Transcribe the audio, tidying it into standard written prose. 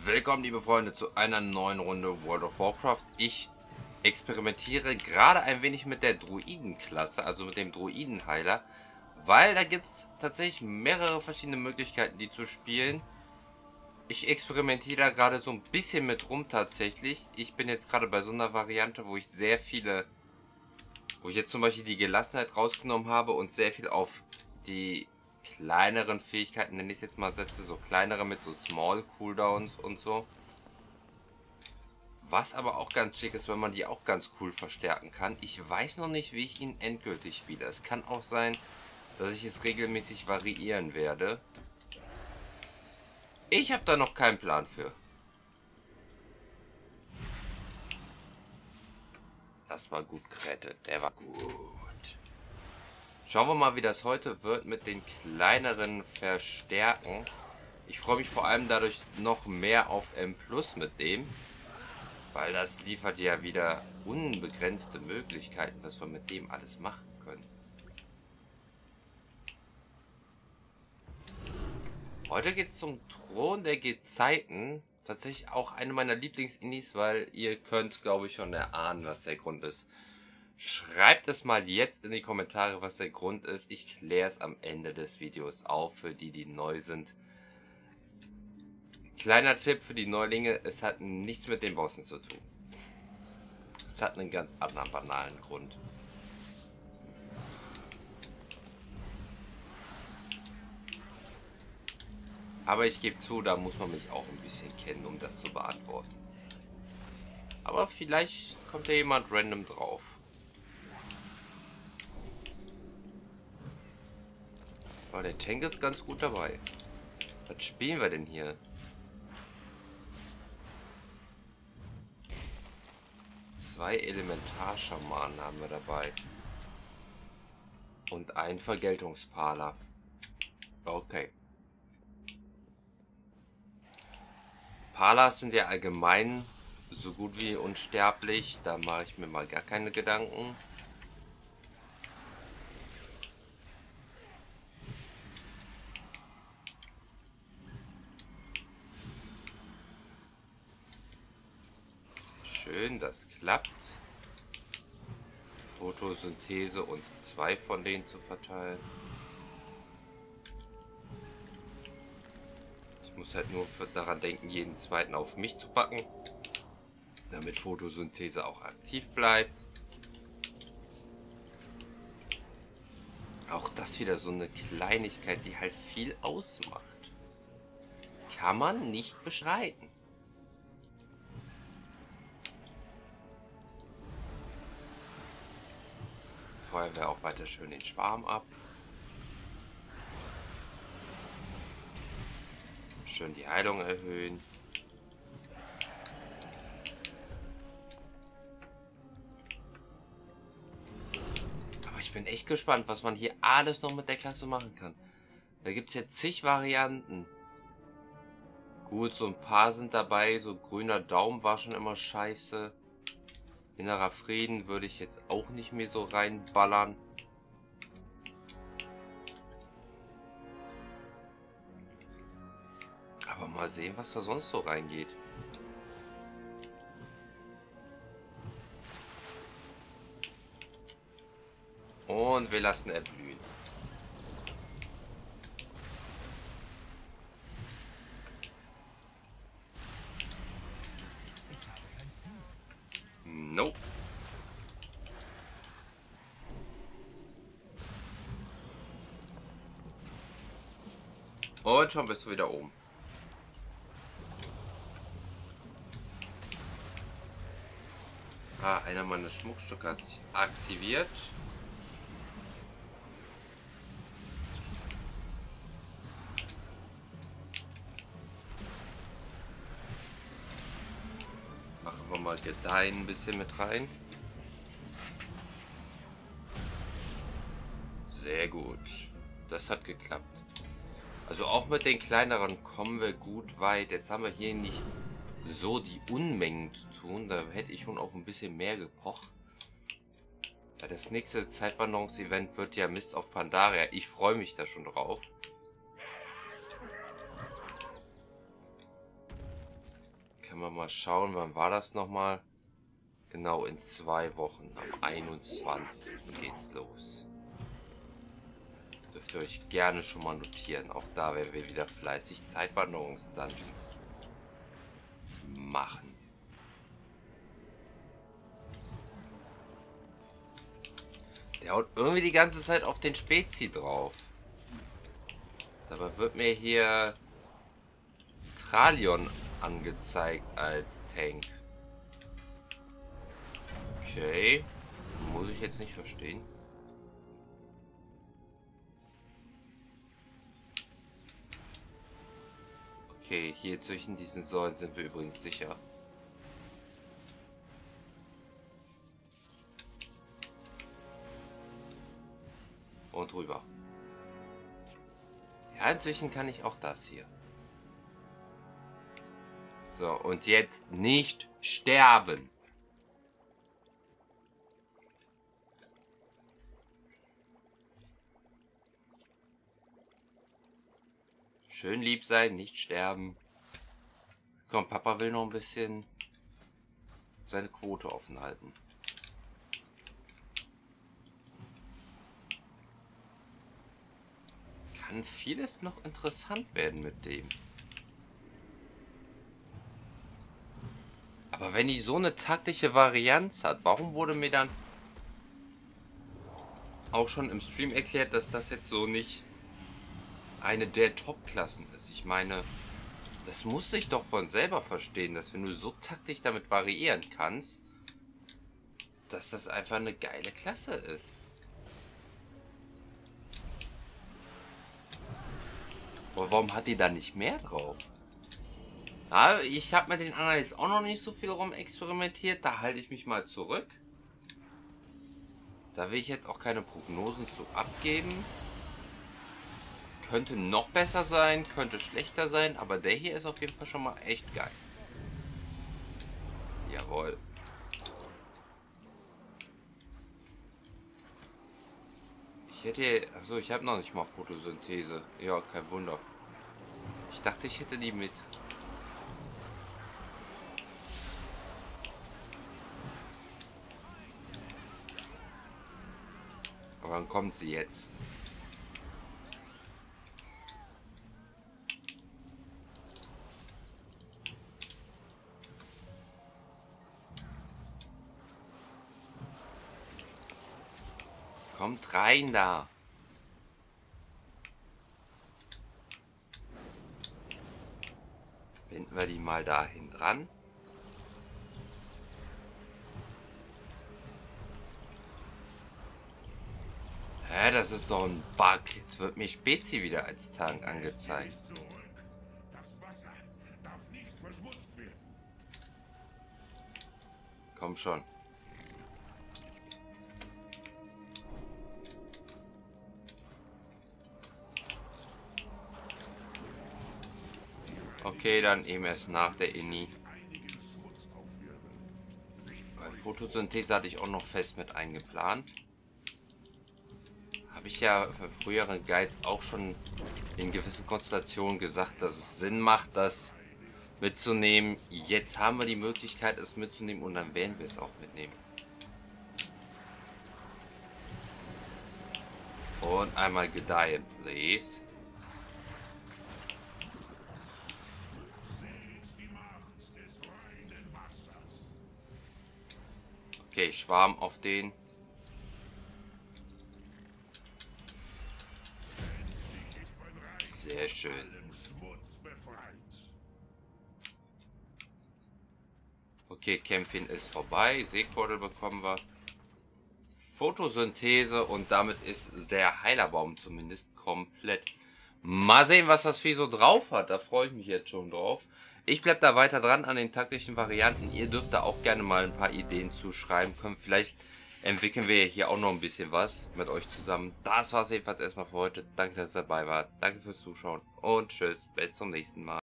Willkommen, liebe Freunde, zu einer neuen Runde World of Warcraft. Ich experimentiere gerade ein wenig mit der Druidenklasse, also mit dem Druidenheiler, weil da gibt es tatsächlich mehrere verschiedene Möglichkeiten, die zu spielen. Ich experimentiere da gerade so ein bisschen mit rum tatsächlich. Ich bin jetzt gerade bei so einer Variante, wo ich jetzt zum Beispiel die Gelassenheit rausgenommen habe und sehr viel auf die kleineren Fähigkeiten, nenne ich es jetzt mal, setze, so kleinere mit so Small Cooldowns und so. Was aber auch ganz schick ist, wenn man die auch ganz cool verstärken kann. Ich weiß noch nicht, wie ich ihn endgültig spiele. Es kann auch sein, dass ich es regelmäßig variieren werde. Ich habe da noch keinen Plan für. Das war gut, Krette. Der war gut. Schauen wir mal, wie das heute wird mit den kleineren Verstärken. Ich freue mich vor allem dadurch noch mehr auf M+ mit dem. Weil das liefert ja wieder unbegrenzte Möglichkeiten, was wir mit dem alles machen können. Heute geht es zum Thron der Gezeiten. Tatsächlich auch eine meiner Lieblings-Indies, weil ihr könnt, glaube ich, schon erahnen, was der Grund ist. Schreibt es mal jetzt in die Kommentare, was der Grund ist. Ich kläre es am Ende des Videos auf, für die, die neu sind. Kleiner Tipp für die Neulinge, es hat nichts mit den Bossen zu tun. Es hat einen ganz anderen banalen Grund. Aber ich gebe zu, da muss man mich auch ein bisschen kennen, um das zu beantworten. Aber vielleicht kommt ja jemand random drauf. Aber der Tank ist ganz gut dabei. Was spielen wir denn hier? 2 Elementarschamanen haben wir dabei. Und ein Vergeltungspaler. Okay. Palas sind ja allgemein so gut wie unsterblich. Da mache ich mir mal gar keine Gedanken. Schön, das klappt. Photosynthese und 2 von denen zu verteilen. Ich muss halt nur daran denken, jeden zweiten auf mich zu packen, damit Photosynthese auch aktiv bleibt. Auch das wieder so eine Kleinigkeit, die halt viel ausmacht. Kann man nicht beschreiten. Feuerwehr auch weiter schön den Schwarm ab. Schön die Heilung erhöhen. Aber ich bin echt gespannt, was man hier alles noch mit der Klasse machen kann. Da gibt es jetzt zig Varianten. Gut, so ein paar sind dabei. So grüner Daumen war schon immer scheiße. Innerer Frieden würde ich jetzt auch nicht mehr so reinballern. Aber mal sehen, was da sonst so reingeht. Und wir lassen erblühen. Nope. Und schon bist du wieder oben. Ah, einer meiner Schmuckstücke hat sich aktiviert. Machen wir mal Gedeihen ein bisschen mit rein. Sehr gut. Das hat geklappt. Also auch mit den kleineren kommen wir gut weit. Jetzt haben wir hier nicht so die Unmengen zu tun. Da hätte ich schon auf ein bisschen mehr gepocht. Ja, das nächste Zeitwanderungsevent wird ja Mist auf Pandaria. Ich freue mich da schon drauf. Können wir mal schauen, wann war das nochmal? Genau, in 2 Wochen. Am 21. geht's los. Dürft ihr euch gerne schon mal notieren. Auch da werden wir wieder fleißig Zeitwanderungs-Dungeons machen. Der haut irgendwie die ganze Zeit auf den Spezi drauf. Dabei wird mir hier Tralion angezeigt als Tank. Okay. Muss ich jetzt nicht verstehen. Okay, hier zwischen diesen Säulen sind wir übrigens sicher. Und rüber. Ja, inzwischen kann ich auch das hier. So, und jetzt nicht sterben. Schön lieb sein, nicht sterben. Komm, Papa will noch ein bisschen seine Quote offen halten. Kann vieles noch interessant werden mit dem. Aber wenn die so eine taktische Varianz hat, warum wurde mir dann auch schon im Stream erklärt, dass das jetzt so nicht eine der Top-Klassen ist? Ich meine, das muss sich doch von selber verstehen, dass wenn du so taktisch damit variieren kannst, dass das einfach eine geile Klasse ist. Aber warum hat die da nicht mehr drauf? Na, ich habe mit den anderen jetzt auch noch nicht so viel rum experimentiert. Da halte ich mich mal zurück. Da will ich jetzt auch keine Prognosen zu abgeben. Könnte noch besser sein, könnte schlechter sein, aber der hier ist auf jeden Fall schon mal echt geil. Jawohl. Ich hätte... Achso, ich habe noch nicht mal Photosynthese. Ja, kein Wunder. Ich dachte, ich hätte die mit. Aber wann kommt sie jetzt? Kommt rein da. Binden wir die mal dahin dran. Hä, das ist doch ein Bug. Jetzt wird mir Spezi wieder als Tank angezeigt. Das Wasser darf nicht verschmutzt werden. Komm schon. Okay, dann eben erst nach der Inni. Bei Photosynthese hatte ich auch noch fest mit eingeplant. Habe ich ja für früheren Guides auch schon in gewissen Konstellationen gesagt, dass es Sinn macht, das mitzunehmen. Jetzt haben wir die Möglichkeit, es mitzunehmen und dann werden wir es auch mitnehmen. Und einmal gedeihen, please. Okay, Schwarm auf den. Sehr schön. Okay, Kämpfen ist vorbei. Seekordel bekommen wir. Photosynthese und damit ist der Heilerbaum zumindest komplett. Mal sehen, was das Vieh so drauf hat. Da freue ich mich jetzt schon drauf. Ich bleibe da weiter dran an den taktischen Varianten. Ihr dürft da auch gerne mal ein paar Ideen zuschreiben können. Vielleicht entwickeln wir hier auch noch ein bisschen was mit euch zusammen. Das war es jedenfalls erstmal für heute. Danke, dass ihr dabei wart. Danke fürs Zuschauen und tschüss. Bis zum nächsten Mal.